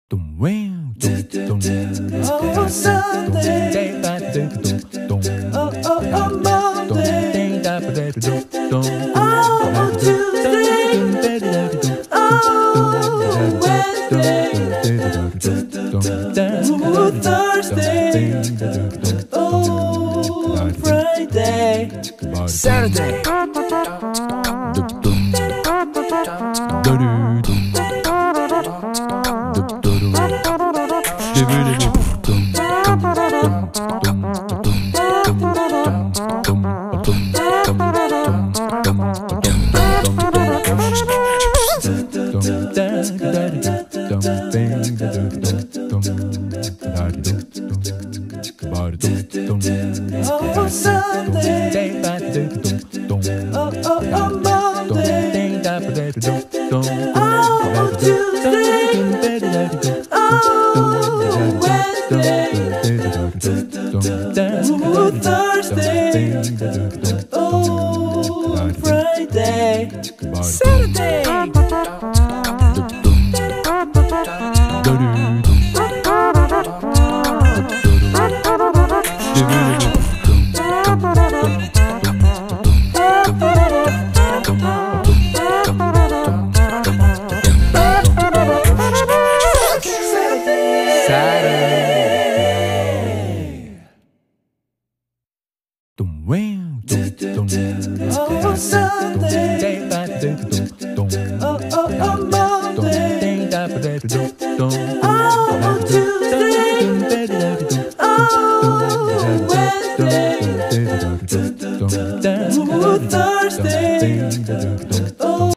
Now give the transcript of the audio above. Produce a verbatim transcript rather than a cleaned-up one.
Oh, Sunday. Oh, oh, oh, Monday. Oh, Tuesday. Oh, Wednesday. Oh, Thursday. Oh, Friday. Saturday. Oh, Sunday. Oh, oh, oh, Monday. Oh, Tuesday. Oh, Wednesday. Oh, Thursday. Oh, Friday. Saturday. Oh, Sunday. Oh, oh, oh, Monday.